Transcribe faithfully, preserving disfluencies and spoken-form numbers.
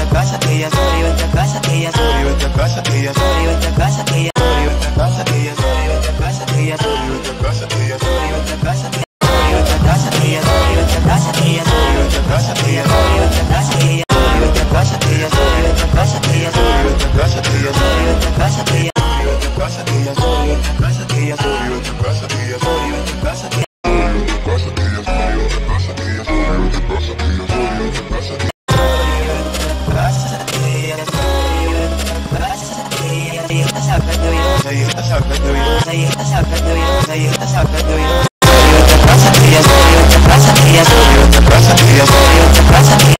casa que ya soy, vente a casa que ya soy, vente a casa que ya soy, vente a casa que ya soy, vente a casa que ya soy, vente a casa que ya soy, vente a casa que ya soy, vente a casa que vente a casa que ya soy, vente a casa que ya soy, vente a casa que ya soy, vente a casa que ya soy, vente a casa que ya soy, vente a casa que ya soy, vente a casa que ya soy, vente a casa que ya soy, vente a casa que ya soy, vente a casa que ya soy, vente a casa que ya soy, vente a casa que Pasa que ya soy, pasa que ya soy, pasa que ya soy, pasa que